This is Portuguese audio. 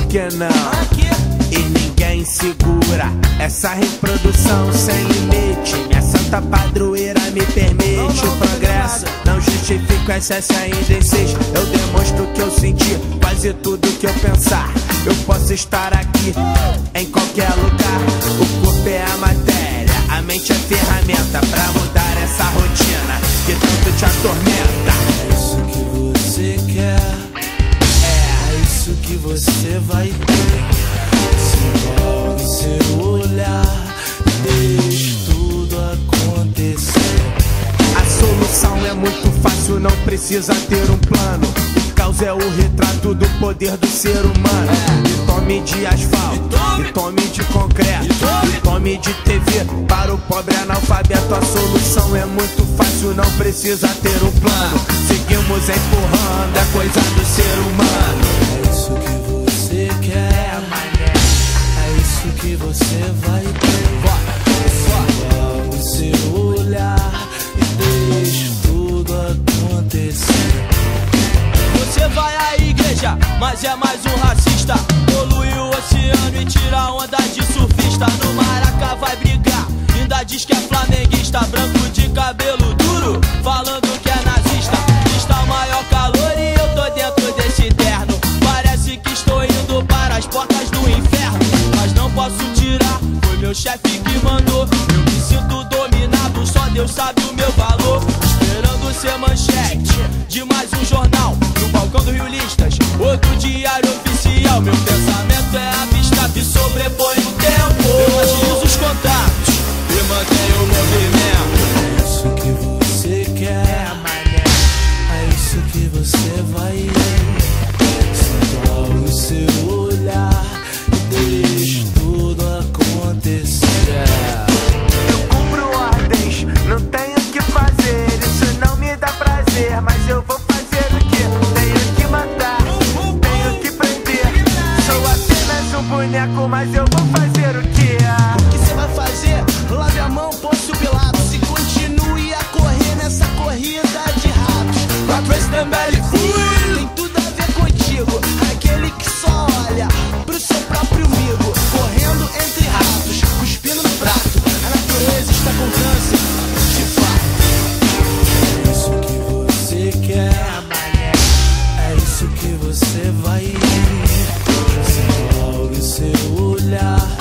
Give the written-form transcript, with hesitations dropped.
que não? E ninguém segura essa reprodução sem limite. Minha santa padroeira me permite o progresso. Não justifico excesso ainda insiste. Eu demonstro o que eu senti, quase tudo que eu pensar. Eu posso estar aqui, em qualquer lugar. O corpo é a matéria, a mente é ferramenta pra mudar essa rotina que tanto te atormenta. É isso que você quer, é isso que você vai ter. Se logo seu olhar, deixe tudo acontecer. A solução é muito fácil, não precisa ter um plano. O caos é o retrato do poder do ser humano. E tome de asfalto, e tome de concreto, e tome de TV. Para o pobre analfabeto a solução é muito fácil, não precisa ter um plano. Seguimos empurrando, é coisa do ser humano. É isso que você quer, é isso que você vai ter. Logo seu olhar e deixe tudo acontecer. Você vai à igreja, mas é mais um racista. Polui o oceano e tira onda de surfista. No Maraca vai brigar, ainda diz que é flamenguista. Branco de cabelo duro, falando que é nazista. Está o maior calor e eu tô dentro desse terno. Parece que estou indo para as portas do inferno, mas não posso tirar, foi meu chefe que mandou. Eu me sinto dominado, só Deus sabe o meu valor. Esperando ser manchete de mais um jornal, no balcão do Rio Listas, outro diário oficial. Meu pensamento é abstrato e sobrepõe o tempo. Eu agilizo os contatos e mantenho o movimento. É isso que você quer, é isso que você vai ver. Sinta logo seu olhar e deixe tudo acontecer. Eu cumpro ordens, não tenho o que fazer. Isso não me dá prazer, mas eu vou fazer o que? Tenho que matar, tenho que prender. Sou apenas um boneco, mas eu vou fazer o que? O que você vai fazer? Lave a mão, Pôncio Pilatos, e continue a correr nessa corrida de ratos. Patrice Dembele, Tem tudo a ver contigo, aquele que só olha pro seu próprio umbigo, correndo entre ratos, cuspindo no prato. A natureza está com câncer, de fato. É isso que você quer, é isso que você vai ver. Sinta logo seu olhar